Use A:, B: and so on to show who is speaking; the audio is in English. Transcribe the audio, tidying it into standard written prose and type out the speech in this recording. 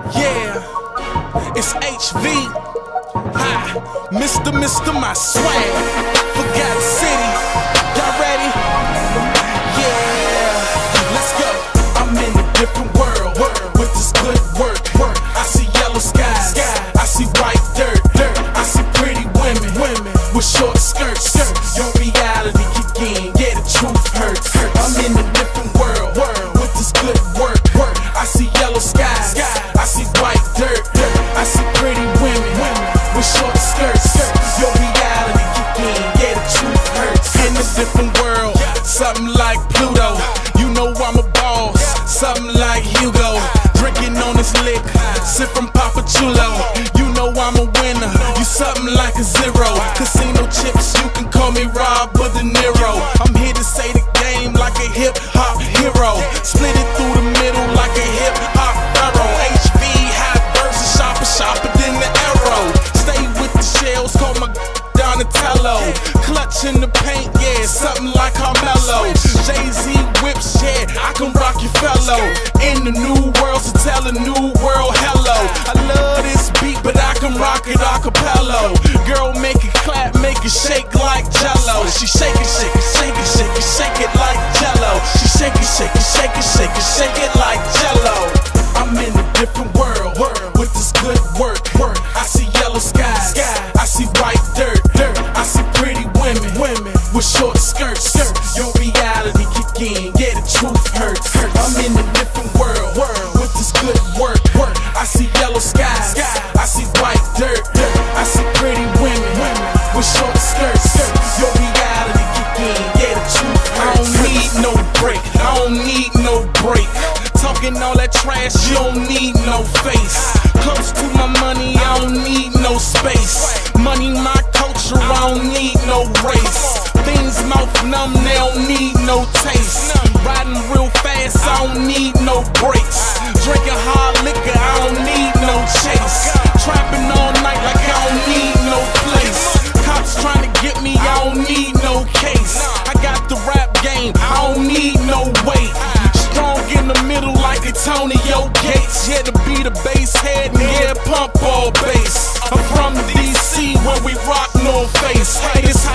A: Yeah, it's HV. Hi, Mr. My swag. Forgot City. Y'all ready? Yeah, let's go. I'm in a different world with this good work. I see yellow skies. I see white dirt. I see pretty women with short skirts. Your reality kick in. Yeah, the truth hurts. I'm in a different world with this good work. I see yellow skies. I see white dirt. I see pretty women with short skirts. Your reality kick in. Yeah, the truth hurts. In a different world, something like Pluto. You know I'm a boss. Something like Hugo. Drinking on this lick, sip from Papa Chulo. You know I'm a winner. You something like a zero. Casino chips, you can call me Rob or De Niro. I'm here to say the game like a hip hop hero. Split it through the middle like a hip hop arrow. HV, high versus sharper than the arrow. Stay with the shells, call my Donatello. Clutch in the paint, yeah, something like Carmelo. Jay-Z whips, yeah, I can rock your fellow. In the new world, so tell the new world hello. I love this beat, but I can rock it a cappella. Girl, make it clap, make it shake like Jello. She shake it, shake it, shake it, shake it, shake it like Jello. She shake it, shake it, shake it, shake it, shake it like Jello. I'm in a different world with this good work. I see yellow skies, I see white dirt. I see pretty women with short skirts. Your reality kick in, yeah, the truth hurts. I'm in a different world with this good work. I see yellow skies, I see white dirt. I see pretty women with short skirts. Your reality kick in, yeah, the truth hurts. I don't need no break, I don't need no break. Talking all that trash, you don't need no face. Close to my money, I don't need no space. Money my culture, I don't need no race. Things mouth numb, they don't need no taste. Riding real fast, I don't need no brakes. Drinking hard liquor, I don't need no chase. Trapping all night like I don't need no place. Cops trying to get me, I don't need no case. I got the rap game, I don't need no weight. Strong in the middle like Antonio Gates. Yeah, to be the bass head and yeah, pump all bass. I'm from DC where we rock no face. It's